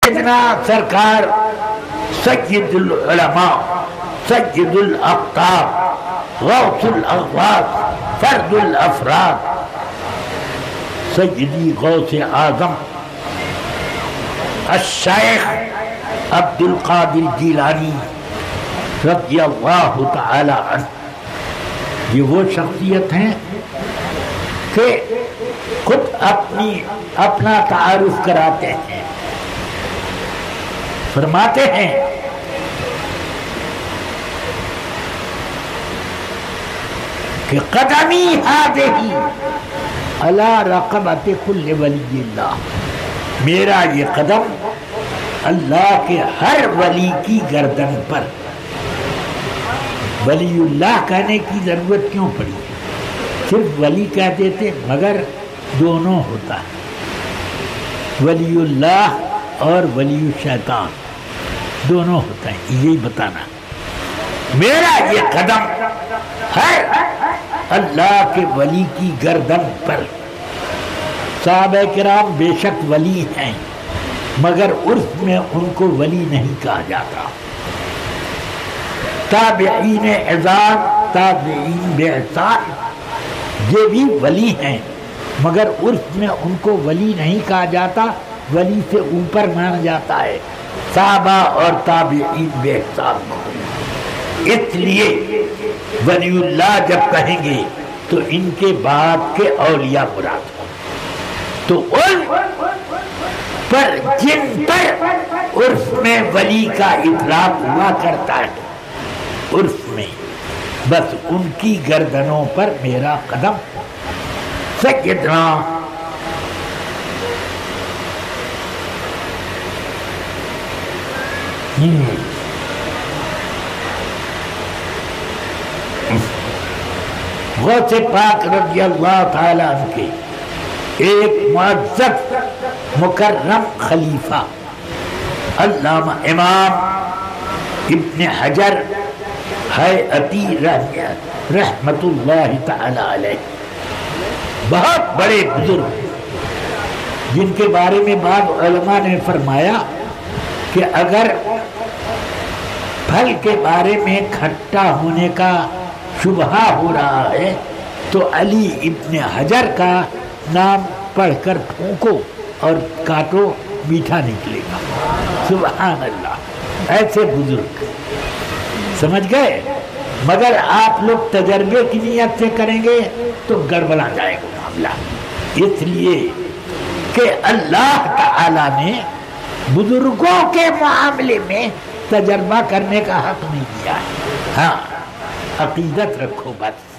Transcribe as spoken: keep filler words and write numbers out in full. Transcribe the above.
سیدنا سرکار سید العلماء سید الاقطاب غوث الاغواث فرد الافراد سیدی غوث اعظم الشیخ عبد القادر جیلانی رضی اللہ تعالی عنہ، یہ وہ شخصیت ہیں کہ خود اپنی اپنا تعارف کراتے ہیں، فرماتے ہیں کہ قدمی ہذہ علی رقبۃ کل ولی اللہ، میرا یہ قدم اللہ کے ہر ولی کی گردن پر۔ ولی اللہ کہنے کی ضرورت کیوں پڑی؟ صرف ولی کہہ دیتے، مگر دونوں ہوتا ہے، ولی اللہ اور ولی الشیطان دونوں ہوتا ہے، یہی بتانا۔ میرا یہ قدم ہر اللہ کے ولی کی گردن پر۔ صحابہ کرام بے شک ولی ہیں، مگر عرف میں ان کو ولی نہیں کہا جاتا۔ تابعین اعزاز، تابعین بے احسان، یہ بھی ولی ہیں، مگر عرف میں ان کو ولی نہیں کہا جاتا، ولی سے اوپر مانا جاتا ہے صحابہ اور تابعین بے احسان۔ اس لیے ولی اللہ جب کہیں گے تو ان کے بعد کے اولیاء مراد ہوں، تو ان پر جن پر عرف میں ولی کا اطلاق ہوا کرتا ہے، عرف میں بس ان کی گردنوں پر میرا قدم۔ سیدنا غوث پاک رضی اللہ تعالی عنہ کے ایک معزز مکرم خلیفہ علامہ امام ابن حجر ہیئتی رحمت اللہ تعالی علیہ، بہت بڑے بزرگ، جن کے بارے میں بعض علماء نے فرمایا کہ اگر پھل کے بارے میں کھٹا ہونے کا شبہ ہو رہا ہے تو علی ابن حجر کا نام پڑھ کر پھونکو اور کاٹو، میٹھا نکلے گا۔ سبحان اللہ، ایسے بزرگ، سمجھ گئے؟ مگر آپ لوگ تجربے کی نیت سے کریں گے تو گڑبڑا جائے گا معاملہ، اس لیے کہ اللہ تعالی نے بزرگوں کے معاملے میں تجربہ کرنے کا حق نہیں دیا ہے۔ ہاں، عقیدت رکھو بس۔